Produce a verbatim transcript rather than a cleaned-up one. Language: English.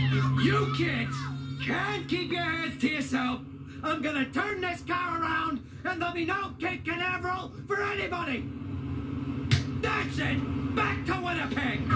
You kids can't keep your hands to yourself. I'm gonna turn this car around, and there'll be no Cape Canaveral for anybody. That's it. Back to Winnipeg.